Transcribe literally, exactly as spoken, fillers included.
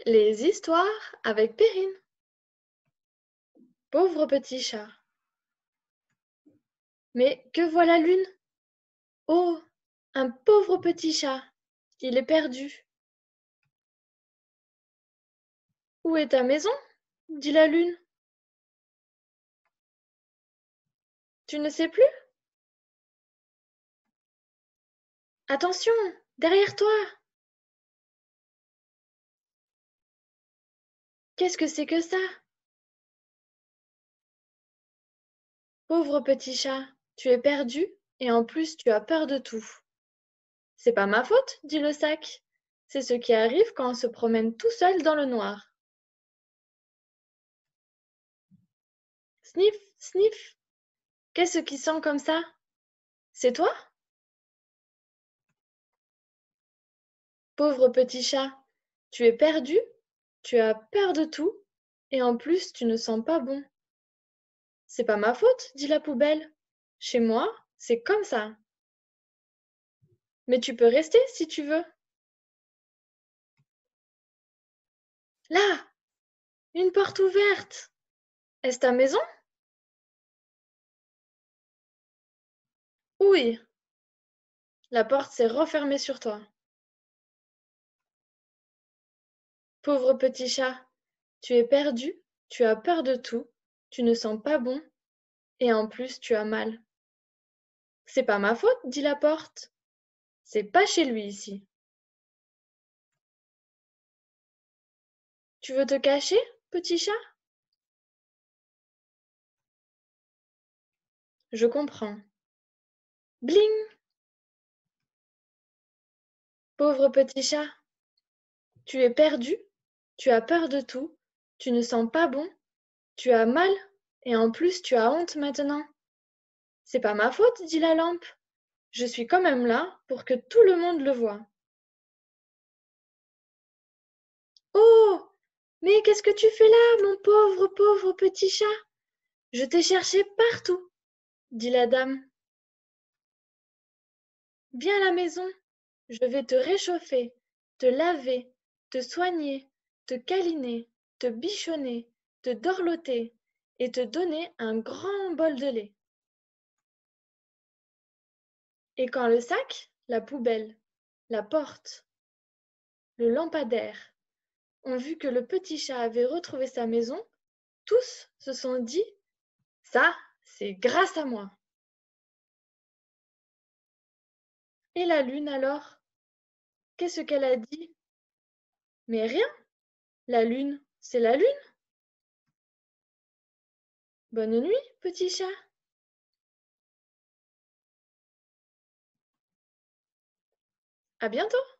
Les histoires avec Perrine. Pauvre petit chat. Mais que voit la lune? Oh, un pauvre petit chat. Il est perdu. Où est ta maison? Dit la lune. Tu ne sais plus? Attention, derrière toi. Qu'est-ce que c'est que ça? Pauvre petit chat, tu es perdu et en plus tu as peur de tout. C'est pas ma faute, dit le sac. C'est ce qui arrive quand on se promène tout seul dans le noir. Sniff, sniff. Qu'est-ce qui sent comme ça? C'est toi? Pauvre petit chat, tu es perdu, tu as peur de tout, et en plus tu ne sens pas bon. C'est pas ma faute, dit la poubelle. Chez moi, c'est comme ça. Mais tu peux rester si tu veux. Là, une porte ouverte. Est-ce ta maison? Oui. La porte s'est refermée sur toi. Pauvre petit chat, tu es perdu, tu as peur de tout, tu ne sens pas bon, et en plus tu as mal. C'est pas ma faute, dit la porte. C'est pas chez lui ici. Tu veux te cacher, petit chat? Je comprends. Bling! Pauvre petit chat, tu es perdu, tu as peur de tout, tu ne sens pas bon, tu as mal, et en plus tu as honte maintenant. C'est pas ma faute, dit la lampe. Je suis quand même là pour que tout le monde le voie. Oh! Mais qu'est-ce que tu fais là, mon pauvre, pauvre petit chat? Je t'ai cherché partout, dit la dame. Viens à la maison, je vais te réchauffer, te laver, te soigner, te câliner, te bichonner, te dorloter et te donner un grand bol de lait. Et quand le sac, la poubelle, la porte, le lampadaire ont vu que le petit chat avait retrouvé sa maison, tous se sont dit « Ça, c'est grâce à moi !» Et la lune alors? Qu'est-ce qu'elle a dit? Mais rien, la lune, c'est la lune. Bonne nuit, petit chat. À bientôt.